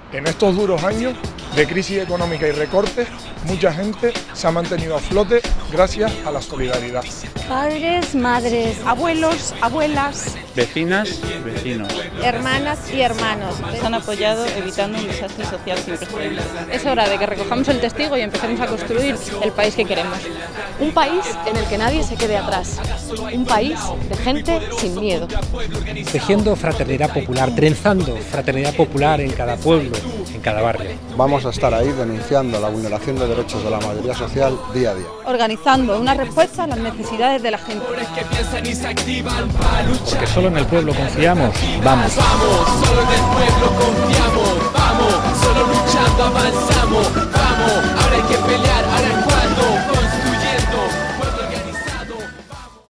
En estos duros años de crisis económica y recortes, mucha gente se ha mantenido a flote gracias a la solidaridad. Padres, madres, abuelos, abuelas, vecinas, vecinos, hermanas y hermanos. Nos han apoyado evitando un desastre social sin precedentes. Es hora de que recojamos el testigo y empecemos a construir el país que queremos. Un país en el que nadie se quede atrás. Un país de gente sin miedo. Tejiendo fraternidad popular, trenzando fraternidad popular en cada pueblo, en cada barrio. Vamos a estar ahí denunciando la vulneración de derechos de la mayoría social día a día. Organizando una respuesta a las necesidades de la gente. Porque solo en el pueblo confiamos, vamos. Vamos, solo en el pueblo confiamos, vamos, solo luchando avanzamos, vamos, ahora hay que pelear.